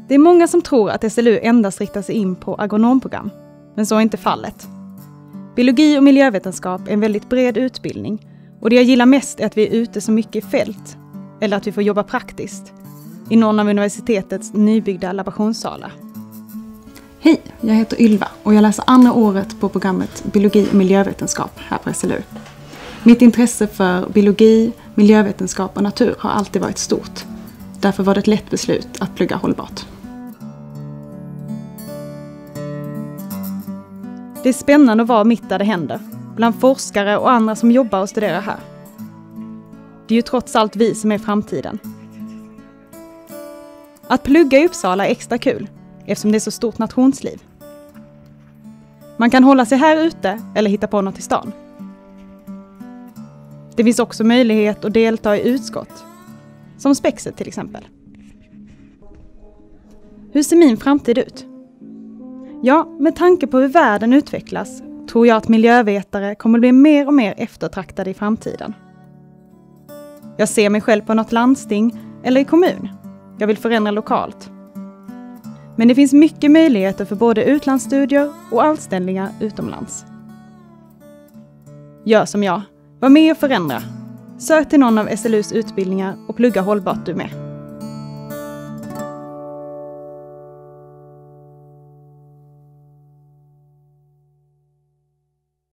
Det är många som tror att SLU endast riktar sig in på agronomprogram, men så är inte fallet. Biologi och miljövetenskap är en väldigt bred utbildning och det jag gillar mest är att vi är ute så mycket i fält, eller att vi får jobba praktiskt, i någon av universitetets nybyggda laborationssalar. Hej, jag heter Ylva och jag läser andra året på programmet Biologi och miljövetenskap här på SLU. Mitt intresse för biologi, miljövetenskap och natur har alltid varit stort. Därför var det ett lätt beslut att plugga hållbart. Det är spännande att vara mitt där det händer, bland forskare och andra som jobbar och studerar här. Det är ju trots allt vi som är framtiden. Att plugga i Uppsala är extra kul, eftersom det är så stort nationsliv. Man kan hålla sig här ute eller hitta på något i stan. Det finns också möjlighet att delta i utskott, som Spexet till exempel. Hur ser min framtid ut? Ja, med tanke på hur världen utvecklas tror jag att miljövetare kommer bli mer och mer eftertraktade i framtiden. Jag ser mig själv på något landsting eller i kommun. Jag vill förändra lokalt. Men det finns mycket möjligheter för både utlandsstudier och anställningar utomlands. Gör som jag. Var med och förändra. Sök till någon av SLUs utbildningar och plugga hållbart du med.